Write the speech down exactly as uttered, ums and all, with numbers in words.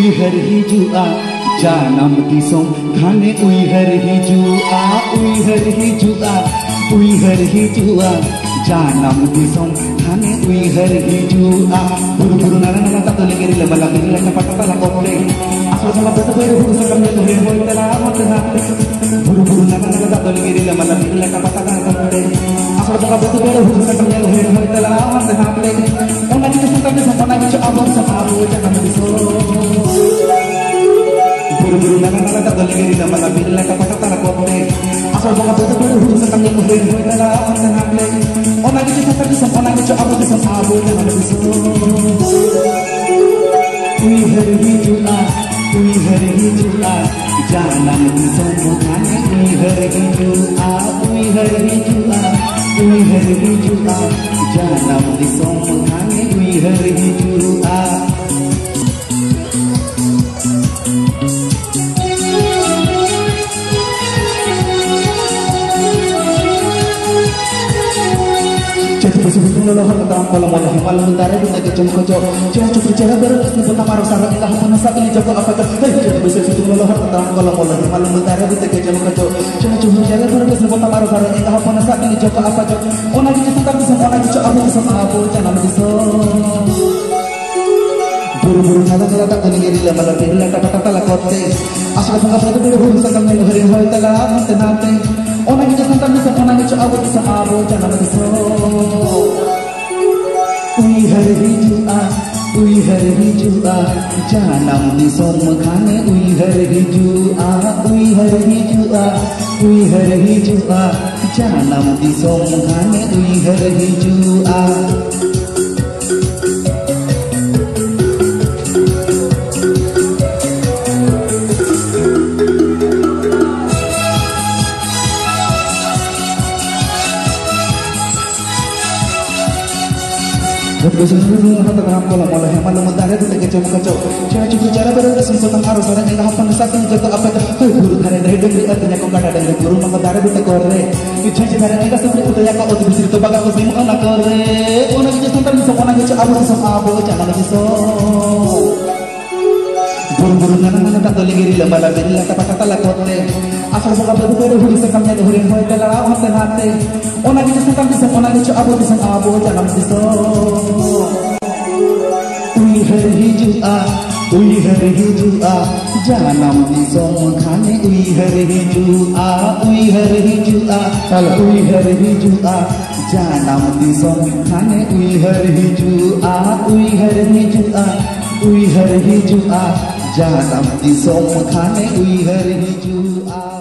उइहर हिजुआ जानम दिसोम खाने उइहर हिजुआ उइहर हिजुआ उइहर हिजुआ जानम दिसोम खाने उइहर हिजुआ बुरु बुरु नाना नाना तातो लेगेरी लबला बिरला टपटा तला कोपरे असो सला बेतो बेरो बुरु सकम ले होय होय तला मत नाते बुरु बुरु नाना नाना तातो लेगेरी लबला बिरला टपटा तला कोपरे असो सला बेतो बेरो बुरु सकम ले होय होय तला मत नाते ओना जिते सकम ले सपना बिचो abon sa pabo janam Disom Buru-buru nana-nana tak boleh geri nama la birla ka pata tala kopre asal baka beto beto huru sa kanya muhre hoy tala amta naple ona gicho sa kanya sam ona gicho abo de sam abo janam diso uihar hijua uihar hijua janam diso mukane uihar hijua uihar hijua uihar hijua janam diso mukane uihar hijua Lolo hatatam kolam wala himal mentara di negeri Jomkojo. Jangan cukup bicara beres di kota Marosara ilah panasa ini jago apa tu? Hei, jangan bisa situ lolo hatatam kolam wala himal mentara di negeri Jomkojo. Jangan cukup bicara beres di kota Marosara ilah panasa ini jago apa tu? Ona kita tetap bisa, ona kita abu bisa abu jangan bisa. Buru-buru nada nada tak boleh geri lama lagi lama tak tak tak lakote. Asal bangga bangga buru buru sakam melu hari hari telah nanti nanti. Ona kita tetap bisa, ona kita abu bisa abu jangan bisa. उइहर हिजुआ उइहर हिजुआ जानम दिसोम खाने उइहर हिजुआ उइहर हिजुआ उइहर हिजुआ जानम दिसोम खाने उइहर हिजुआ Bersungguh hata dalam kolam olah yang malam mentara itu tegak jauh kacau. Jangan cukup cara beres sempurna harus ada yang tahapan satu jaga apa itu guru hari dari dari artinya kau kada dari guru mentara itu tegore. Itu cara kita seperti itu ya kau untuk bisa itu bagai kau simu anak kore. Orang itu santai bisa orang itu abu bisa abu jangan bisa. Buru-buru nana-nana tak boleh geri lama lama bila kata-kata lakote. Asal buka betul betul huri sekamnya tu huri hoy telah hati hati. Ona kita sakam bisa, ona kita abu bisa abu jangan bisa. Uihar hijua, uihar hijua, janam disom khane uihar hijua, uihar hijua, kalau uihar hijua, janam disom khane uihar hijua, uihar hijua, uihar hijua, janam disom khane uihar hijua.